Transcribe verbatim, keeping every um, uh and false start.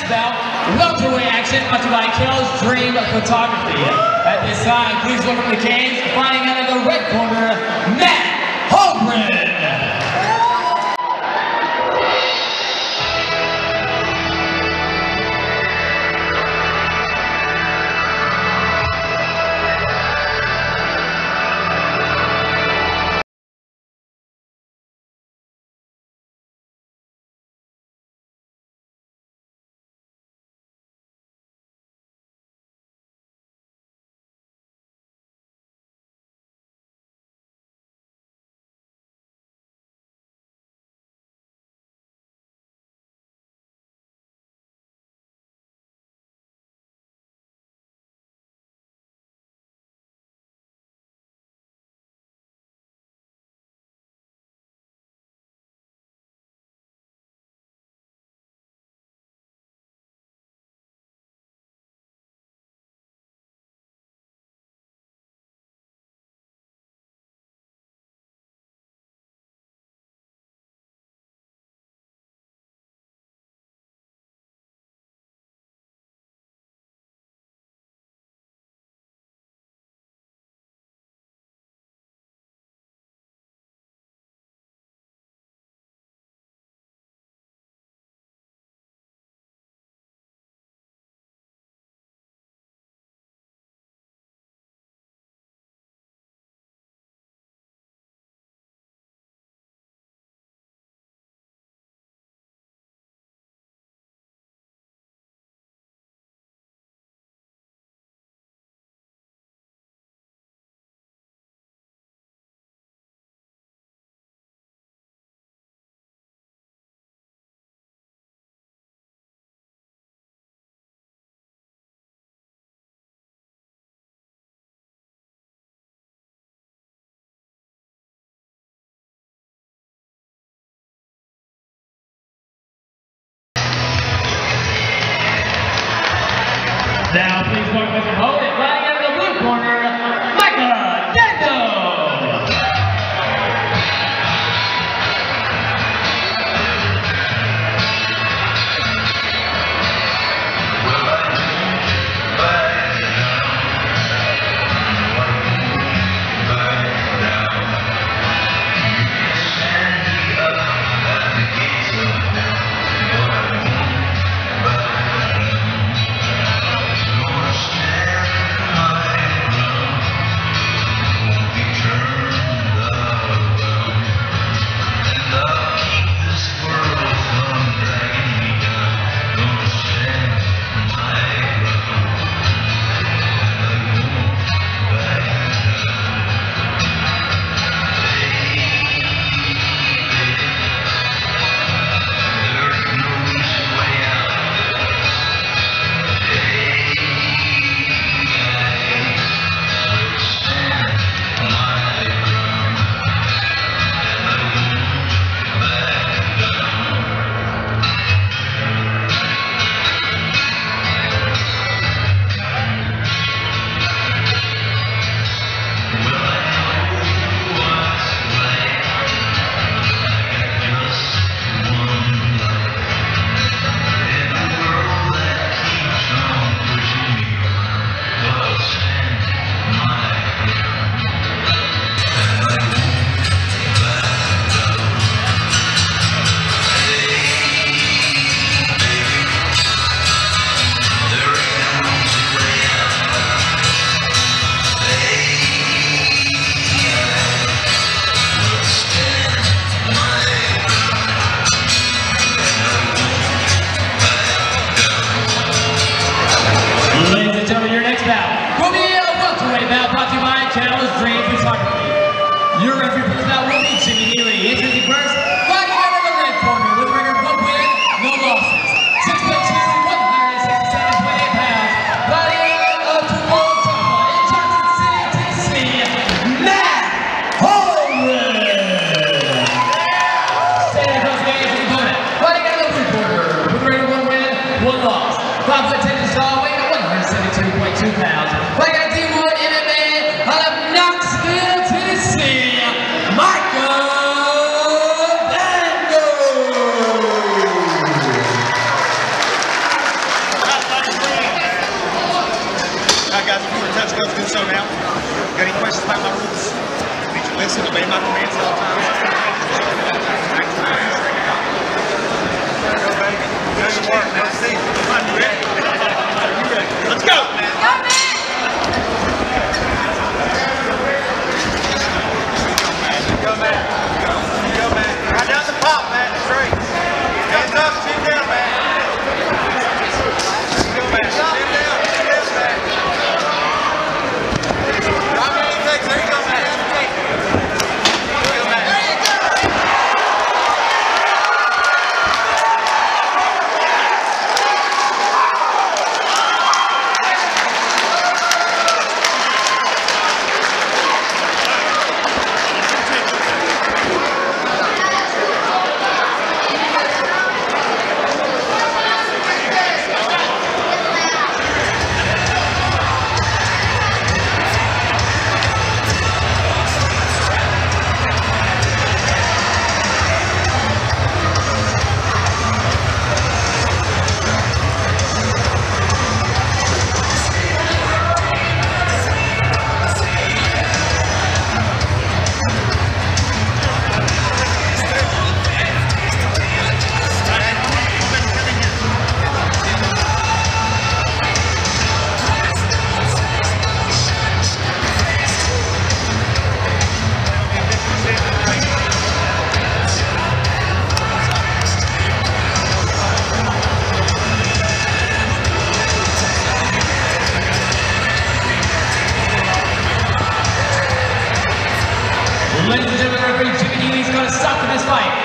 next bout, welterweight action brought to you by Kel's Dream Photography. At this time, please welcome the Canes, fighting out of the red corner, Matt Hauldren. Now, please welcome Mister Hauldren, riding out of the blue corner, Micah Dando. Your referee for this bout will be Jimmy Neely. Introducing first, fighting out of the red corner with a record of one win, no losses. six foot two, one hundred sixty-seven point eight pounds. Fighting out of Tupelo, Tampa, in Johnson City, Tennessee, Matt Hauldren. Standing across the game for the opponent, fighting out of the blue corner with a record of one win, one loss. five foot ten inches tall, weighing at one hundred seventy-two point two pounds. Fighting out of D one M M A out of Knoxville, Tennessee, Micah Dando. Let's go do so now. Got any questions about my rules? Did you listen, obey my commands all the time? Go, baby. Do your work. Let's see. Come on, you ready? You ready? Let's go! Go, man! Go, man. Go, man. Right down the pop, man. Straight. Hands up, chin down, man. Go, man. Chin down. Chin down, man. Drop your legs. There you go, man. Go, man. Ladies and gentlemen, referee Jimmy Neely's going to stop for this fight.